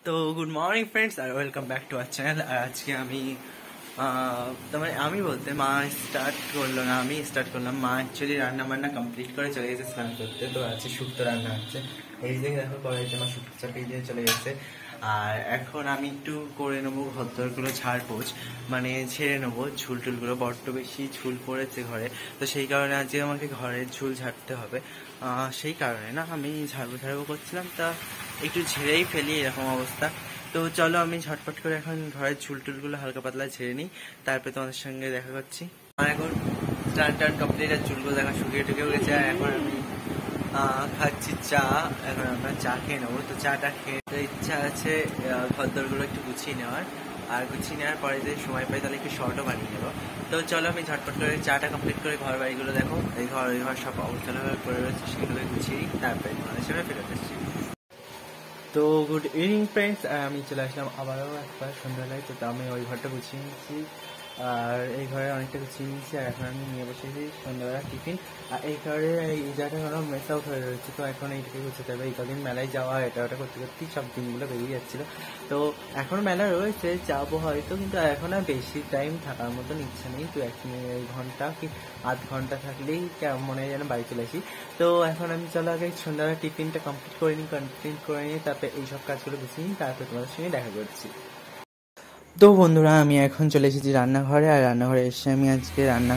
তো good morning friends আর welcome back to our channel. আর আজকে আমি বলতে মা স্টার্ট করলো না, আমি স্টার্ট করলাম। মা অ্যাকচুয়ালি রান্না বান্না কমপ্লিট করে চলে গেছে স্নান করতে। তো আছে শুক্তো রান্না হচ্ছে, এই যে দেখো কড়াইতে আমার শুক্তো চাপিয়ে দিয়ে চলে গেছে। আর এখন আমি একটু করে নেবো ঘরদোরগুলো ঝাড়পোছ, মানে ঝেড়ে নেবো ঝুল টুলগুলো, বড্ড বেশি ঝুল পড়েছে ঘরে। তো সেই কারণে আজকে আমাকে ঘরের ঝুল ঝাড়তে হবে। সেই কারণে না আমি ঝাড়বো করছিলাম, তা একটু ঝেড়েই ফেলি এরকম অবস্থা। তো চলো আমি ঝটপট করে এখন ঘরের ঝুল টুলগুলো হালকা পাতলা ঝেড়ে নিই, তারপরে তোমাদের সঙ্গে দেখা করছি। আর এখন স্টান কমপ্লিট, আর চুলগুলো দেখা শুকিয়ে টুকে গেছে। আর এখন আমি খাচ্ছি চা। এখন আমরা চা খেয়ে নেবো। তো চাটা খেয়ে ইচ্ছা আছে ঘরদোরগুলো একটু গুছিয়ে নেওয়ার, আর গুছিয়ে নেওয়ার পরে যদি সময় পাই তাহলে একটু শর্টও বানিয়ে নেবো। তো চলো আমি ঝটপট করে চাটা কমপ্লিট করে ঘর বাড়িগুলো দেখো, এই ঘর সব অবস্থা করে রয়েছে, সেগুলোকে গুছিয়ে তারপরে তোমাদের সামনে ফেরত এসেছি। তো গুড ইভিনিং ফ্রেন্ডস, আমি চলে আসলাম আবারও একবার সন্ধ্যাবেলায়। তো আমি ওই ঘরটা গুছিয়ে নিচ্ছি, আর এই ঘরে অনেকটা গুছিয়ে নিচ্ছি। আর এখন আমি নিয়ে বসেছি সন্ধ্যাবেলা টিফিন। আর এই ঘরে এই জায়গাটা কোনো মেস আউট হয়ে রয়েছে, তো এখন এইটাকে গুছাতে হবে। এই কদিন মেলায় যাওয়া এটা ওটা করতে করতেই সব দিনগুলো বেরিয়ে যাচ্ছিলো। তো এখন মেলা রয়েছে, যাবো হয়তো, কিন্তু এখন আর বেশি টাইম থাকার মতন ইচ্ছা নেই। তো এক ঘন্টা কি আধ ঘন্টা থাকলেই মনে হয় যেন বাড়ি চলে আসি। তো এখন আমি চলো আগে সন্ধ্যাবেলা টিফিনটা কমপ্লিট করে নিই, তারপরে এইসব কাজগুলো গুছিয়ে নিই, তারপরে তোমাদের সঙ্গে দেখা করছি। তো বন্ধুরা, আমি এখন চলে এসেছি রান্নাঘরে। আর রান্নাঘরে এসে আমি আজকে রান্না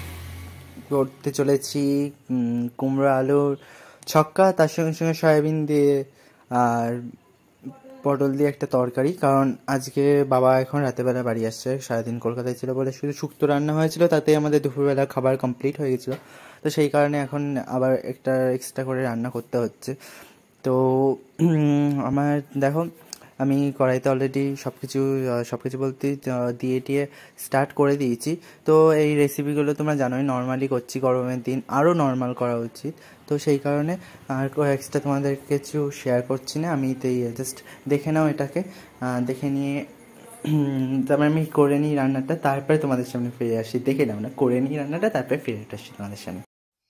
করতে চলেছি কুমড়ো আলুর ছক্কা, তার সঙ্গে সঙ্গে সয়াবিন দিয়ে আর পটল দিয়ে একটা তরকারি। কারণ আজকে বাবা এখন রাতেরবেলা বাড়ি আসছে, সারাদিন কলকাতায় ছিল বলে শুধু শুক্তো রান্না হয়েছিল, তাতেই আমাদের দুপুরবেলা খাবার কমপ্লিট হয়ে গেছিলো। তো সেই কারণে এখন আবার একটা এক্সট্রা করে রান্না করতে হচ্ছে। তো আমার দেখো, আমি কড়াইতে অলরেডি সব কিছু বলতে দিয়ে টিয়ে স্টার্ট করে দিয়েছি। তো এই রেসিপিগুলো তোমরা জানোই, নর্মালি করছি, গরমের দিন আরও নর্মাল করা উচিত। তো সেই কারণে আর এক্সট্রা তোমাদের কিছু শেয়ার করছি না। আমি তো জাস্ট দেখে নাও এটাকে, দেখে নিয়ে তারপরে আমি করে নিই রান্নাটা, তারপরে তোমাদের সামনে ফিরে আসি। দেখে নাও না, করে নিই রান্নাটা, তারপরে ফিরে আসি তোমাদের সামনে।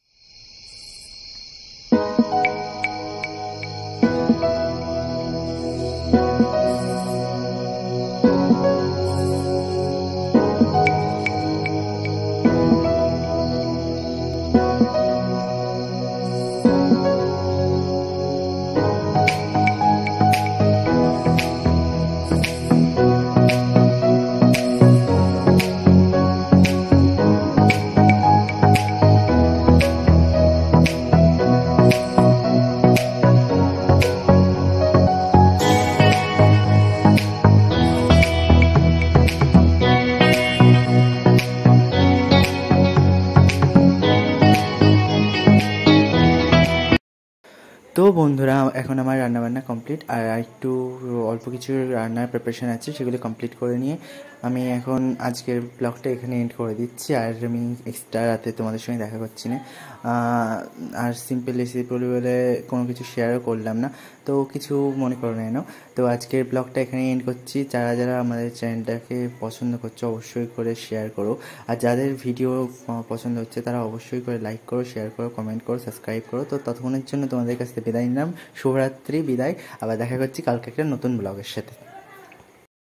তো বন্ধুরা, এখন আমার রান্নাবান্না কমপ্লিট, আর একটু অল্প কিছু রান্নার প্রিপারেশান আছে, সেগুলো কমপ্লিট করে নিয়ে আমি এখন আজকের ব্লগটা এখানে এন্ড করে দিচ্ছি। আর আমি এক্সট্রা রাতে তোমাদের সঙ্গে দেখা করছি না, আর সিম্পল রেসিপি বলে কোনো কিছু শেয়ারও করলাম না, তো কিছু মনে করো না এনো। তো আজকের ব্লগটা এখানে এন্ড করছি। যারা যারা আমাদের চ্যানেলটাকে পছন্দ করছো অবশ্যই করে শেয়ার করো, আর যাদের ভিডিও পছন্দ হচ্ছে তারা অবশ্যই করে লাইক করো, শেয়ার করো, কমেন্ট করো, সাবস্ক্রাইব করো। তো ততক্ষণের জন্য তোমাদের কাছ থেকে বিদায় নিলাম, শুভরাত্রি, বিদায়। আবার দেখা করছি কালকে একটা নতুন ব্লগের সাথে।